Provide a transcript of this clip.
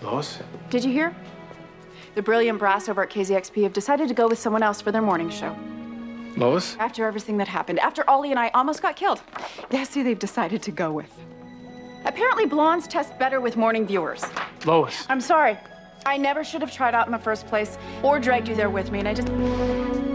Lois? Did you hear? The brilliant brass over at KZXP have decided to go with someone else for their morning show. Lois? After everything that happened, after Ollie and I almost got killed, that's who they've decided to go with. Apparently, blondes test better with morning viewers. Lois. I'm sorry. I never should have tried out in the first place or dragged you there with me, and I just...